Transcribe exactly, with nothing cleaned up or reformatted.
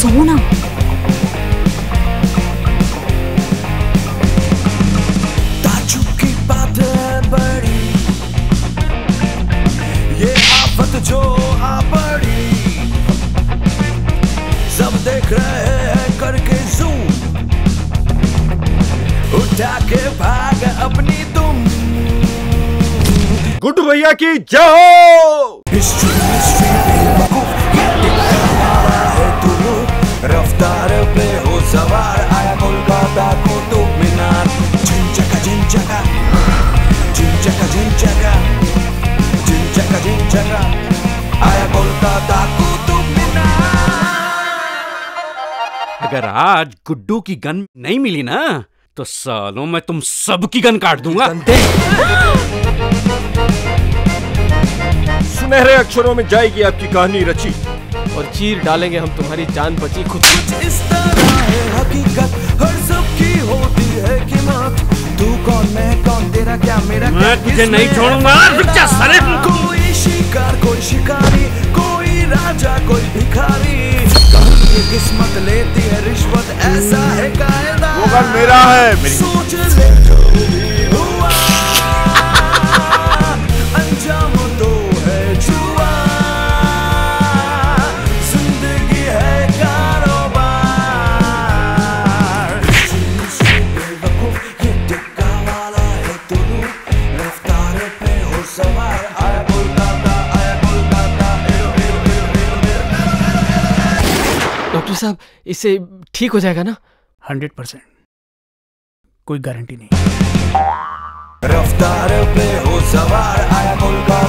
सो ना। ताजुब की बात है बड़ी, ये आफत जो आ पड़ी, सब देख रहे हैं करके जूम, उठा के भाग अपनी तुम। गुड्डू भैया की जय हो। रफ्तार पे हो सवार, आया कोलकाता कुतुब मीनार। झिंझका झिंझका झिंझका झिंझका झिंझका झिंझका, आया कोलकाता कुतुब मीनार। अगर आज गुड्डू की गन नहीं मिली ना तो सालों मैं तुम सबकी गन काट दूंगा। सुनहरे अक्षरों में जाएगी आपकी कहानी रची, और चीर डालेंगे हम तुम्हारी जान बची खुद। कुछ इस तरह है हकीकत, हर सबकी होती है कीमत। तू कौन मैं कौन, तेरा क्या मेरा क्या, मैं तुझे नहीं छोड़ूंगा। रुक जा साले। कोई शिकार कोई शिकारी, कोई राजा कोई भिखारी, ये किस्मत लेती है रिश्वत, ऐसा है कायदा। वो गन मेरा है। मेरी सोच ले जो भी हुआ, अंजाम तो है जुआ, जिंदगी है कारोबार। बेवकूफ ये टिक्का वाला है तू, रफ्तार पे हो सवार, आया कोलकाता आया कोलकाता। डॉक्टर साहब इससे ठीक हो जाएगा ना? हंड्रेड परसेंट, कोई गारंटी नहीं। रफ्तार पे हो सवार, आया कोलकाता।